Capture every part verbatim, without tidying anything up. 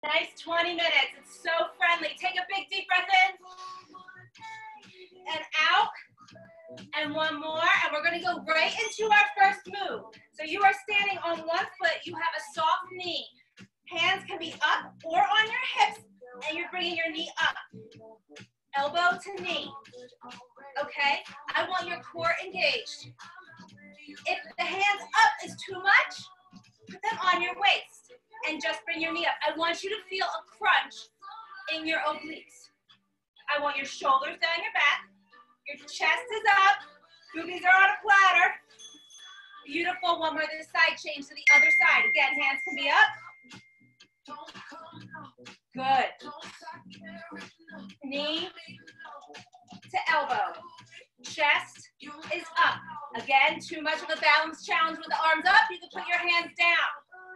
Nice twenty minutes. It's so friendly. Take a big deep breath in and out. And one more. And we're going to go right into our first move. So you are standing on one foot. You have a soft knee. Hands can be up or on your hips. And you're bringing your knee up. Elbow to knee. Okay? I want your core engaged. If the hands up is too much, put them on your waist. And just bring your knee up. I want you to feel a crunch in your obliques. I want your shoulders down your back. Your chest is up. Boobies are on a platter. Beautiful. One more this side. Change to the other side. Again, hands can be up. Good. Knee to elbow. Chest is up. Again, too much of a balance challenge with the arms up. You can put your hands down.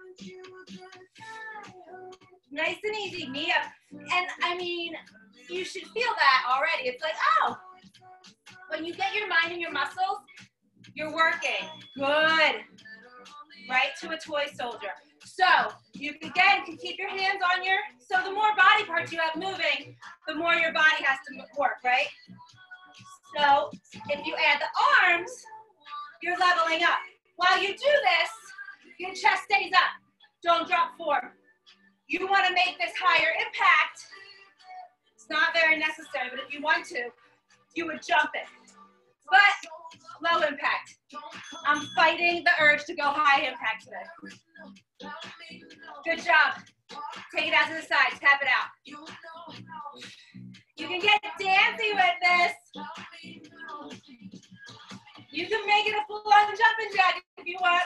Nice and easy, knee up. And I mean, you should feel that already. It's like, oh, when you get your mind and your muscles, you're working. Good. Right to a toy soldier. So you again can keep your hands on your, so the more body parts you have moving, the more your body has to work, right? So if you add the arms, you're leveling up. While you do this, your chest stays up. Don't drop form. You want to make this higher impact. It's not very necessary, but if you want to, you would jump it. But low impact. I'm fighting the urge to go high impact today. Good job. Take it out to the side. Tap it out. You can get dancy with this. You can make it a full-on jumping jack if you want.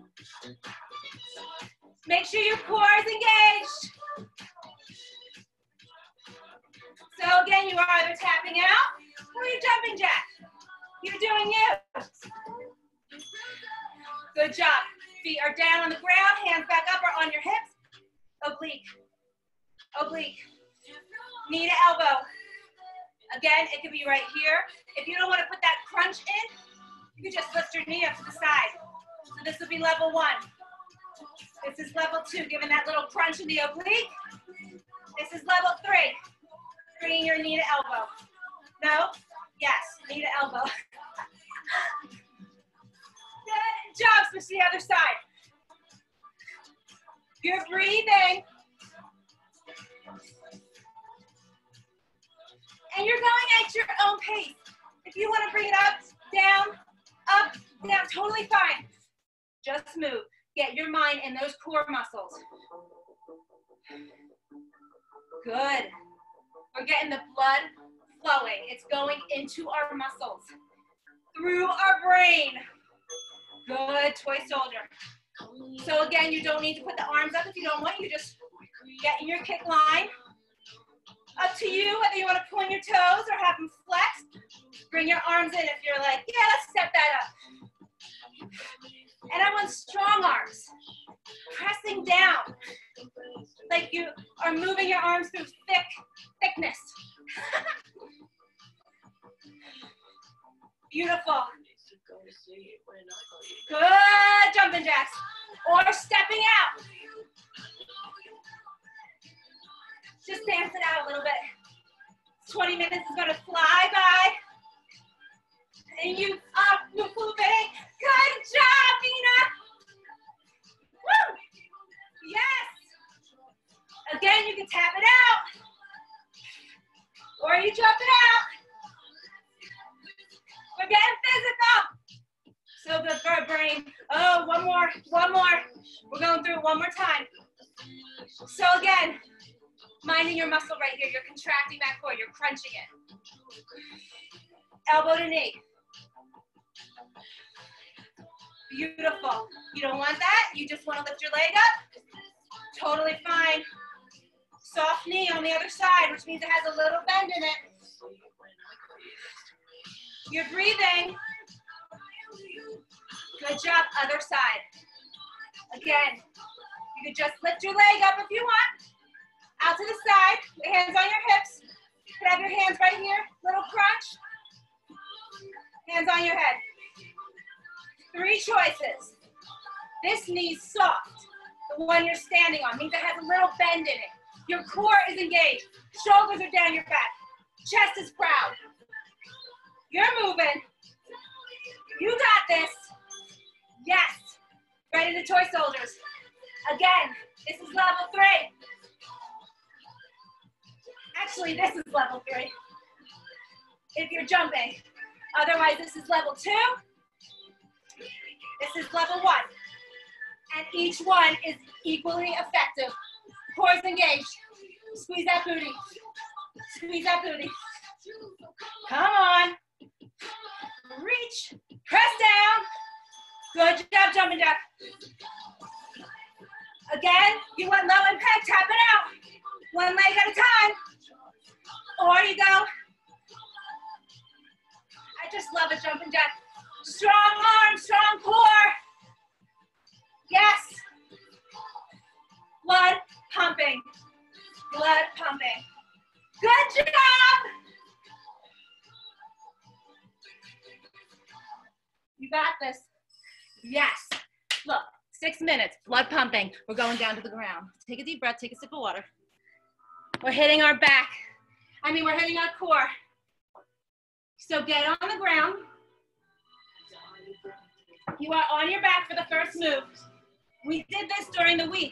Make sure your core is engaged. So again, you are either tapping out or you're jumping jack. You're doing you. Good job. Feet are down on the ground, hands back up or on your hips. Oblique. Oblique. Knee to elbow. Again, it could be right here. If you don't want to put that crunch in, you can just lift your knee up to the side. So this will be level one. This is level two, giving that little crunch in the oblique. This is level three, bringing your knee to elbow. No? Yes, knee to elbow. Good job, switch to the other side. You're breathing. And you're going at your own pace. If you want to bring it up, down, up, down, totally fine. Just move. Get your mind in those core muscles. Good. We're getting the blood flowing. It's going into our muscles, through our brain. Good, toy soldier. So again, you don't need to put the arms up if you don't want. You just get in your kick line. Up to you, whether you want to point your toes or have them flexed. Bring your arms in if you're like, yeah, let's step that up. And I want strong arms, pressing down, like you are moving your arms through thick, thickness. Beautiful. Good jumping jacks, or stepping out. Just dance it out a little bit. twenty minutes is gonna fly by. And you are moving. Good job, Nina. Woo! Yes. Again, you can tap it out. Or you jump it out. We're getting physical. So good for our brain. Oh, one more, one more. We're going through it one more time. So again, minding your muscle right here. You're contracting that core. You're crunching it. Elbow to knee. Beautiful. You don't want that. You just want to lift your leg up. Totally fine. Soft knee on the other side, which means it has a little bend in it. You're breathing. Good job. Other side. Again, you could just lift your leg up if you want. Out to the side. Your hands on your hips. You could have your hands right here. Little crunch. Hands on your head. Three choices. This knee's soft. The one you're standing on means it has a little bend in it. Your core is engaged. Shoulders are down your back. Chest is proud. You're moving. You got this. Yes. Ready to toy soldiers. Again, this is level three. Actually, this is level three. If you're jumping. Otherwise, this is level two. This is level one. And each one is equally effective. Core is engaged. Squeeze that booty. Squeeze that booty. Come on. Reach. Press down. Good job, jumping jack. Again, you want low impact, tap it out. One leg at a time. Or you go. I just love a jumping jack. Strong arms, strong core. Yes. Blood pumping. Blood pumping. Good job. You got this. Yes. Look, six minutes, blood pumping. We're going down to the ground. Take a deep breath, take a sip of water. We're hitting our back. I mean, we're hitting our core. So get on the ground. You are on your back for the first move. We did this during the week.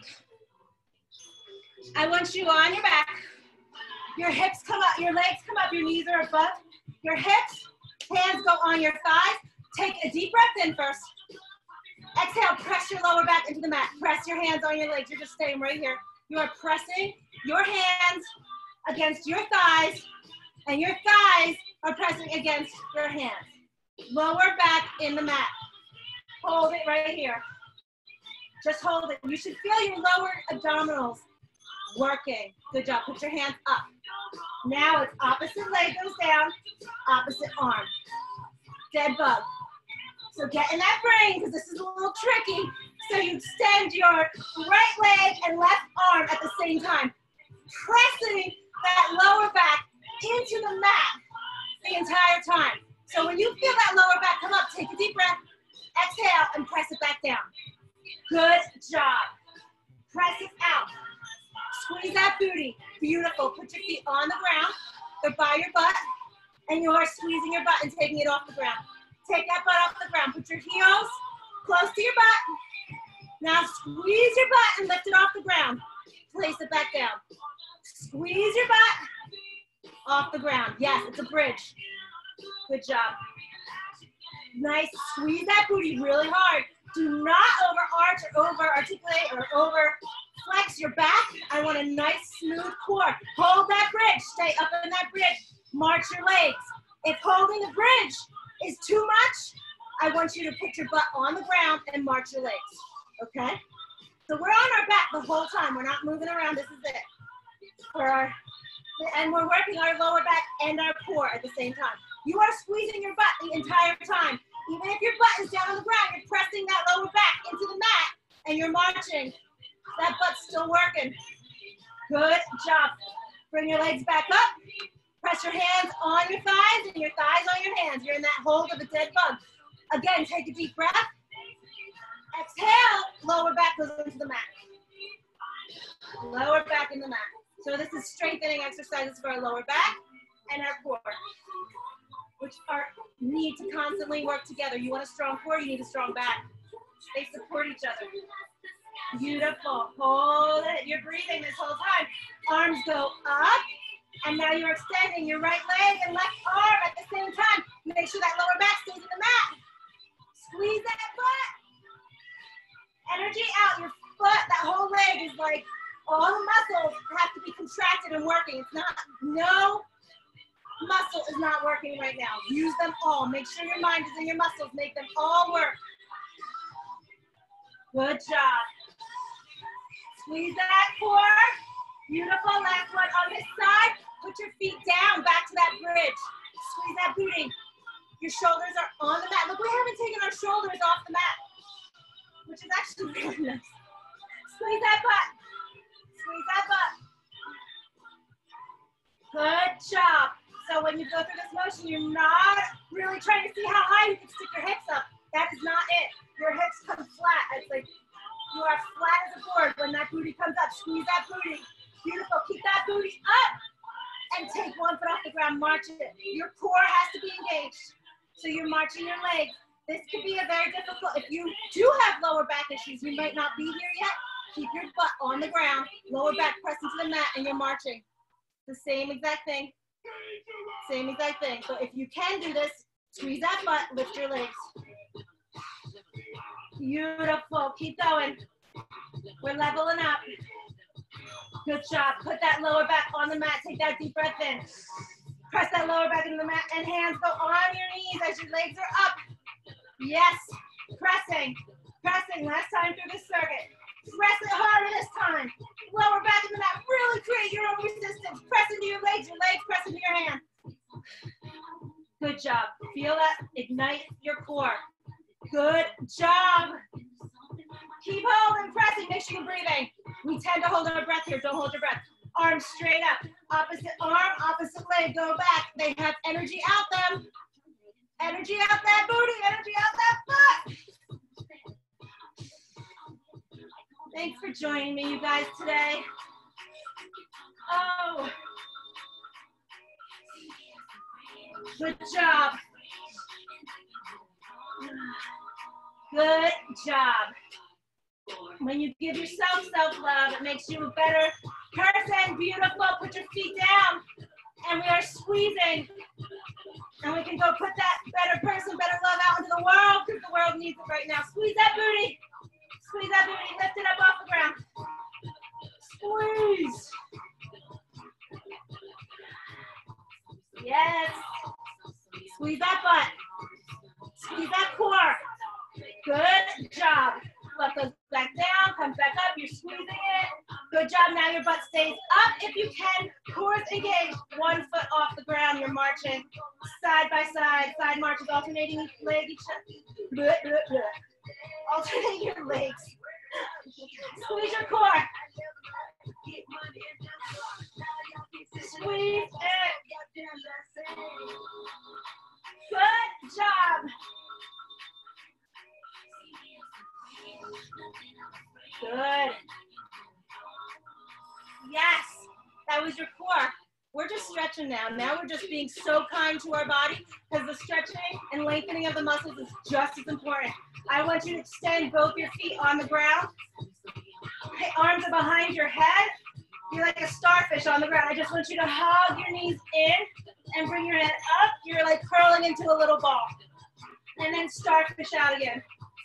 I want you on your back. Your hips come up, your legs come up, your knees are above. Your hips, hands go on your thighs. Take a deep breath in first. Exhale, press your lower back into the mat. Press your hands on your legs. You're just staying right here. You are pressing your hands against your thighs, and your thighs are pressing against your hands. Lower back in the mat. Hold it right here. Just hold it. You should feel your lower abdominals working. Good job. Put your hands up. Now it's opposite leg goes down, opposite arm. Dead bug. So get in that brain, because this is a little tricky. So you extend your right leg and left arm at the same time, pressing that lower back into the mat the entire time. So when you feel that lower back come up, take a deep breath, exhale, and press it back down. Good job. Press it out. Squeeze that booty. Beautiful. Put your feet on the ground. They're by your butt, and you are squeezing your butt and taking it off the ground. Take that butt off the ground. Put your heels close to your butt. Now squeeze your butt and lift it off the ground. Place it back down. Squeeze your butt off the ground. Yes, it's a bridge. Good job. Nice. Squeeze that booty really hard. Do not overarch or over-articulate or over-flex your back. I want a nice, smooth core. Hold that bridge. Stay up in that bridge. March your legs. If holding a bridge is too much, I want you to put your butt on the ground and march your legs, okay? So we're on our back the whole time. We're not moving around. This is it. For our, and we're working our lower back and our core at the same time. You are squeezing your butt the entire time. Even if your butt is down on the ground, you're pressing that lower back into the mat and you're marching. That butt's still working. Good job. Bring your legs back up. Press your hands on your thighs and your thighs on your hands. You're in that hold of a dead bug. Again, take a deep breath. Exhale, lower back goes into the mat. Lower back in the mat. So this is strengthening exercises for our lower back and our core, which are need to constantly work together. You want a strong core, you need a strong back. They support each other. Beautiful. Hold it. You're breathing this whole time. Arms go up. And now you're extending your right leg and left arm at the same time. Make sure that lower back stays in the mat. Squeeze that butt. Energy out. Your foot, that whole leg is like, all the muscles have to be contracted and working. It's not, no muscle is not working right now. Use them all. Make sure your mind is in your muscles. Make them all work. Good job. Squeeze that core. Beautiful. Last one on this side. Put your feet down, back to that bridge. Squeeze that booty. Your shoulders are on the mat. Look, we haven't taken our shoulders off the mat, which is actually really nice. Squeeze that butt. Squeeze that butt. Good job. So when you go through this motion, you're not really trying to see how high you can stick your hips up. That is not it. Your hips come flat. It's like you are flat as a board when that booty comes up. Squeeze that booty. Beautiful. Keep ground, march it. Your core has to be engaged. So you're marching your legs. This could be a very difficult, if you do have lower back issues, you might not be here yet. Keep your butt on the ground, lower back press into the mat, and you're marching. The same exact thing. Same exact thing. So if you can do this, squeeze that butt, lift your legs. Beautiful. Keep going. We're leveling up. Good job. Put that lower back on the mat. Take that deep breath in. Press that lower back into the mat, and hands go on your knees as your legs are up. Yes. Pressing. Pressing. Last time through this circuit. Press it harder this time. Lower back in the mat. Really create your own resistance. Press into your legs. Your legs press into your hands. Good job. Feel that ignite your core. Good job. Keep holding, pressing. Make sure you're breathing. We tend to hold our breath here. Don't hold your breath. Arms straight up. Opposite arm, opposite leg. Go back. They have energy out them. Energy out that booty. Energy out that butt. Thanks for joining me, you guys, today. Oh. Good job. Good job. When you give yourself self-love, it makes you a better person. Beautiful. Put your feet down. And we are squeezing. And we can go put that better person, better love out into the world because the world needs it right now. Squeeze that booty. Squeeze that booty. Lift it up off the ground. Squeeze. Yes. Squeeze that butt. Squeeze that core. Good job. Butt goes back down, comes back up. You're squeezing it. Good job. Now your butt stays up if you can. Core is engaged. One foot off the ground. You're marching side by side. Side marches, alternating each leg. Each bleh, bleh, bleh. Alternate your legs. Squeeze your core. Squeeze it. Good job. Good. Yes, that was your core. We're just stretching now. Now we're just being so kind to our body because the stretching and lengthening of the muscles is just as important. I want you to extend both your feet on the ground. Okay, arms are behind your head. You're like a starfish on the ground. I just want you to hug your knees in and bring your head up. You're like curling into a little ball. And then starfish out again.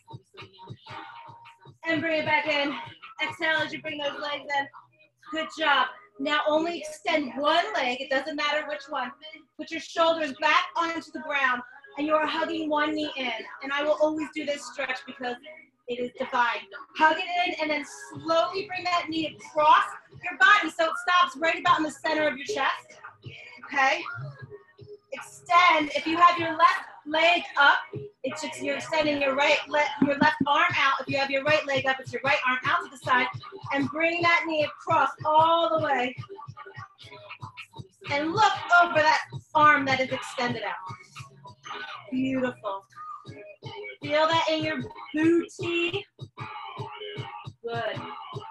And bring it back in. Exhale as you bring those legs in. Good job. Now only extend one leg. It doesn't matter which one. Put your shoulders back onto the ground and you are hugging one knee in. And I will always do this stretch because it is divine. Hug it in and then slowly bring that knee across your body so it stops right about in the center of your chest. Okay? Extend. If you have your left leg up, it's just you're extending your right le your left arm out. If you have your right leg up, it's your right arm out to the side. And bring that knee across all the way. And look over that arm that is extended out. Beautiful. Feel that in your booty. Good.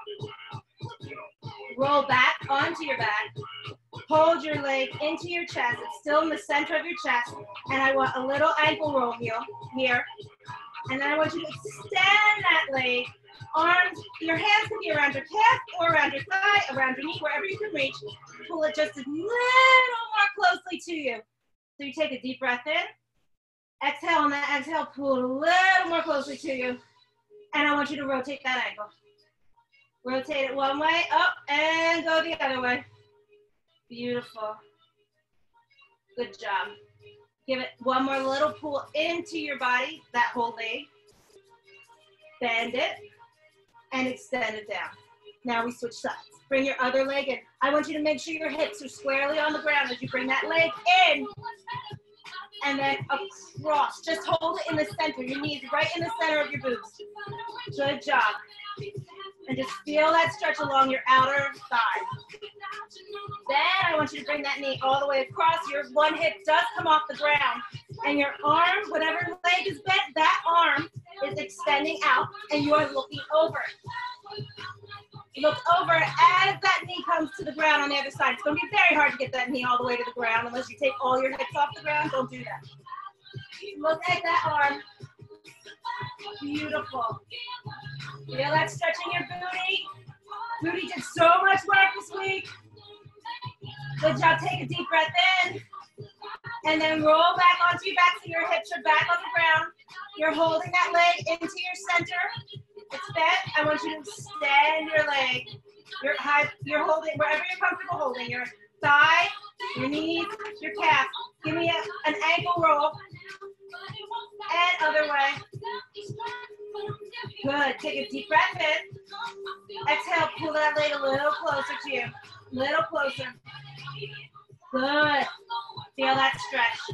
Roll back onto your back. Hold your leg into your chest. It's still in the center of your chest. And I want a little ankle roll here. here. And then I want you to extend that leg. Arms, your hands can be around your calf or around your thigh, around your knee, wherever you can reach. Pull it just a little more closely to you. So you take a deep breath in. Exhale, on that exhale, pull it a little more closely to you. And I want you to rotate that ankle. Rotate it one way, up, and go the other way. Beautiful. Good job. Give it one more little pull into your body, that whole leg. Bend it, and extend it down. Now we switch sides. Bring your other leg in. I want you to make sure your hips are squarely on the ground as you bring that leg in. And then across. Just hold it in the center. Your knees right in the center of your boobs. Good job. And just feel that stretch along your outer thigh. Then I want you to bring that knee all the way across. Your one hip does come off the ground. And your arm, whatever leg is bent, that arm is extending out and you are looking over. Look over as that knee comes to the ground on the other side. It's going to be very hard to get that knee all the way to the ground unless you take all your hips off the ground. Don't do that. Look at that arm. Beautiful. Feel that stretching your booty. Booty did so much work this week. Good job. Take a deep breath in. And then roll back onto your back so your hips are back on the ground. You're holding that leg into your center. It's bent. I want you to extend your leg. You're, high, you're holding wherever you're comfortable holding. Your thigh, your knees, your calf. Give me a, an ankle roll. And other way. Good. Take a deep breath in. Exhale. Pull that leg a little closer to you. A little closer. Good. Feel that stretch.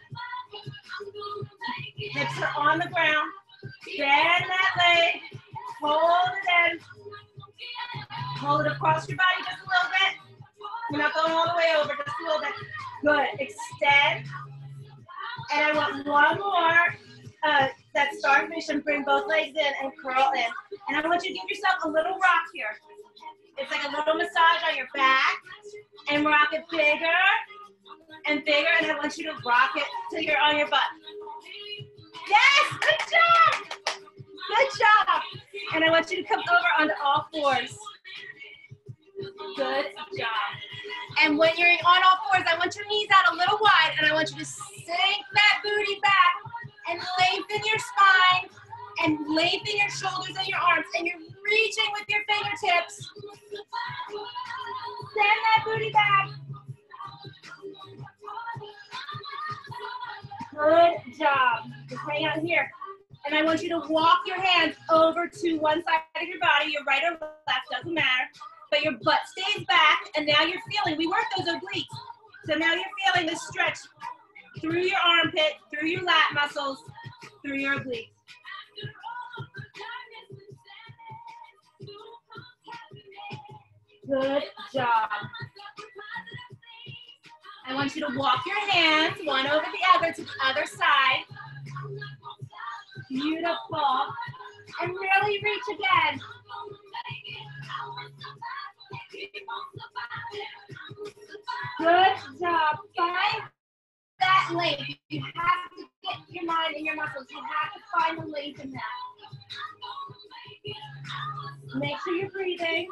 Hips are on the ground. Bend that leg. Hold it in. Hold it across your body just a little bit. We're not going all the way over, just a little bit. Good. Extend. And I want one more. Uh, that starfish and bring both legs in and curl in. And I want you to give yourself a little rock here. It's like a little massage on your back. And rock it bigger and bigger. And I want you to rock it till you're on your butt. Yes! Good job! Good job! And I want you to come over onto all fours. Good job. And when you're on all fours, I want your knees out a little wide, and I want you to sink that booty back and lengthen your spine and lengthen your shoulders and your arms, and you're reaching with your fingertips. Send that booty back. Good job. Just hang out here. And I want you to walk your hands over to one side of your body, your right or left, doesn't matter. But your butt stays back, and now you're feeling, we worked those obliques. So now you're feeling the stretch through your armpit, through your lat muscles, through your obliques. Good job. I want you to walk your hands one over the other to the other side. Beautiful. And really reach again. Good job. Find that length. You have to get your mind and your muscles. You have to find the length in that. Make sure you're breathing.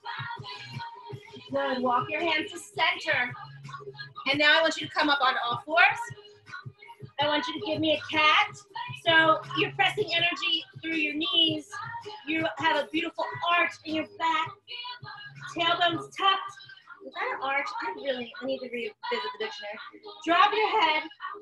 Good. Walk your hands to center. And now I want you to come up on all fours. I want you to give me a cat. So you're pressing energy through your knees. You have a beautiful arch in your back. Tailbone's tucked. Is that an arch? I really I need to revisit the dictionary. Drop your head.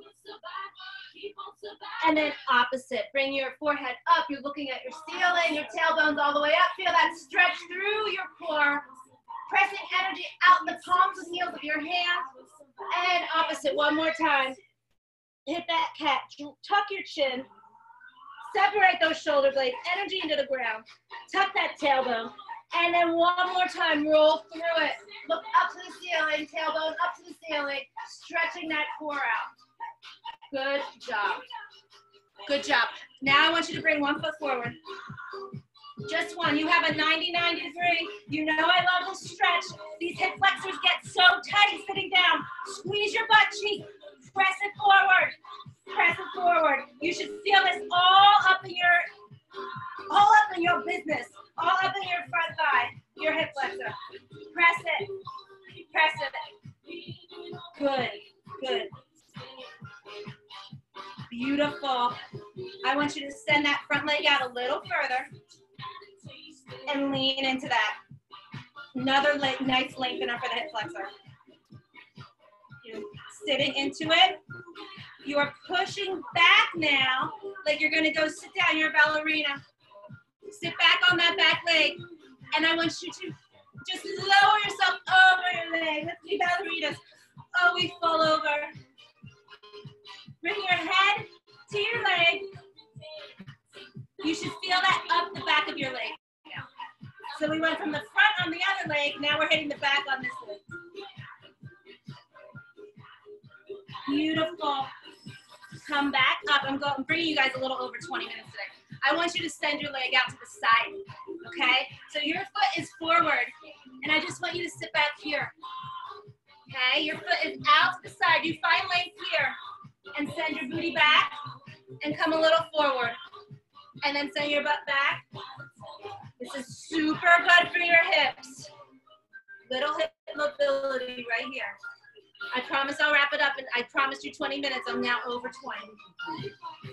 And then opposite. Bring your forehead up. You're looking at your ceiling. Your tailbone's all the way up. Feel that stretch through your core. Pressing energy out in the palms and heels of your hands. And opposite. One more time. Hit that cat. Tuck your chin. Separate those shoulder blades. Energy into the ground. Tuck that tailbone. And then one more time, roll through it. Look up to the ceiling, tailbone up to the ceiling, stretching that core out. Good job. Good job. Now I want you to bring one foot forward. Just one. You have a ninety-nine degree. You know I love this stretch. These hip flexors get so tight sitting down. Squeeze your butt cheek. Press it forward. Press it forward. You should feel this all up in your, all up in your business. All up in your front thigh, your hip flexor. Press it. Press it. Good. Good. Beautiful. I want you to send that front leg out a little further and lean into that. Another leg, nice lengthener for the hip flexor. You're sitting into it. You are pushing back now, like you're going to go sit down. You're a ballerina. Sit back on that back leg, and I want you to just lower yourself over your leg. Let's be ballerinas. Oh, we fall over. Bring your head to your leg. You should feel that up the back of your leg now. So we went from the front on the other leg. Now we're hitting the back on this leg. Beautiful. Come back up. I'm going. I'm bringing you guys a little over twenty minutes today. I want you to send your leg out to the side, okay? So your foot is forward, and I just want you to sit back here, okay? Your foot is out to the side. You find length here, and send your booty back, and come a little forward, and then send your butt back. This is super good for your hips. Little hip mobility right here. I promise I'll wrap it up, and I promised you twenty minutes. I'm now over twenty.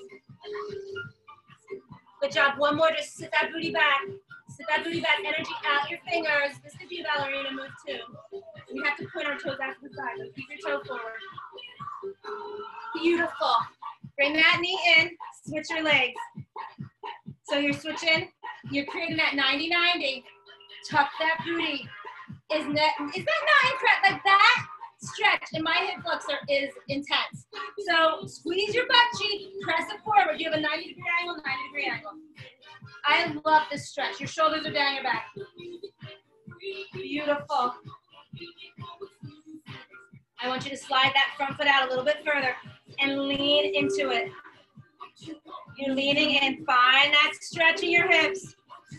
Good job. One more. Just sit that booty back. Sit that booty back. Energy out your fingers. This could be a ballerina move too. We have to point our toes out to the side. So keep your toe forward. Beautiful. Bring that knee in. Switch your legs. So you're switching. You're creating that ninety ninety. Tuck that booty. Isn't that, is that not incorrect? Like that stretch in my hip flexor is intense. So squeeze your butt cheek, press it forward. You have a ninety degree angle, ninety degree angle. I love this stretch. Your shoulders are down your back. Beautiful. I want you to slide that front foot out a little bit further and lean into it. You're leaning in. Find that stretch in your hips.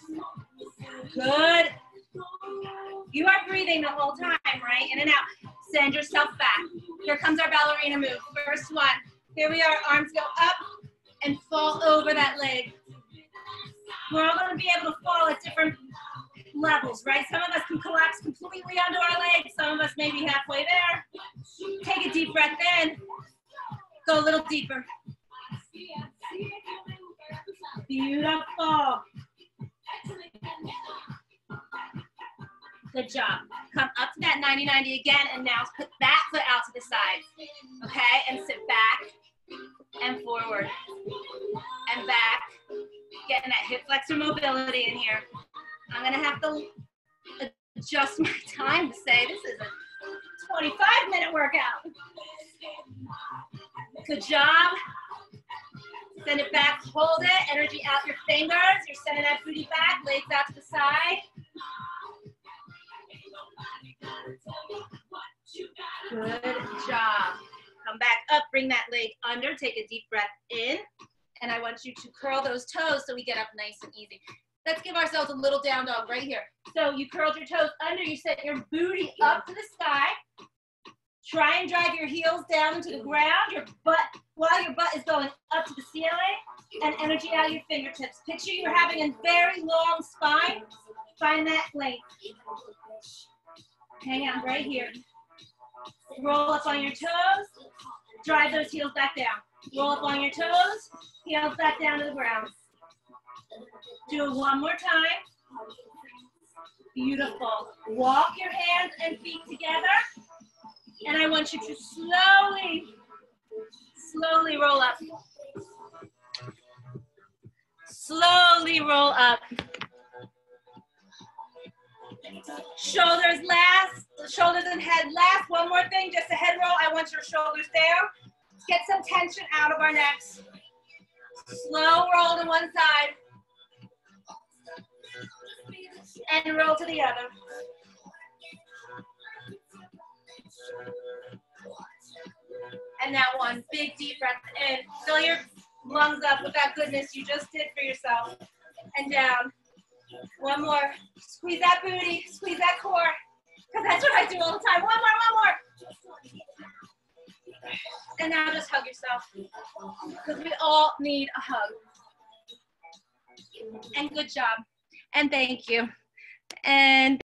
Good. You are breathing the whole time, right? In and out. Send yourself back. Here comes our ballerina move. First one. Here we are. Arms go up and fall over that leg. We're all going to be able to fall at different levels, right? Some of us can collapse completely onto our legs. Some of us may be halfway there. Take a deep breath in. Go a little deeper. Beautiful. Good job. Come up to that ninety ninety again, and now put that foot out to the side, okay? And sit back and forward and back. Getting that hip flexor mobility in here. I'm gonna have to adjust my time to say this is a twenty-five minute workout. Good job. Send it back, hold it, energy out your fingers. You're sending that booty back, legs out to the side. Good job. Come back up, bring that leg under, take a deep breath in. And I want you to curl those toes so we get up nice and easy. Let's give ourselves a little down dog right here. So you curled your toes under, you set your booty up to the sky. Try and drive your heels down into the ground, your butt, while your butt is going up to the ceiling, and energy out of your fingertips. Picture you're having a very long spine. Find that length. Hang on right here. Roll up on your toes. Drive those heels back down. Roll up on your toes. Heels back down to the ground. Do it one more time. Beautiful. Walk your hands and feet together. And I want you to slowly, slowly roll up. Slowly roll up. Shoulders last, shoulders and head last. One more thing, just a head roll. I want your shoulders down. Let's get some tension out of our necks. Slow roll to one side. And roll to the other. And that one, big deep breath in. Fill your lungs up with that goodness you just did for yourself. And down. One more. Squeeze that booty, squeeze that core. Because that's what I do all the time. One more, one more. And now just hug yourself. Because we all need a hug. And good job. And thank you. And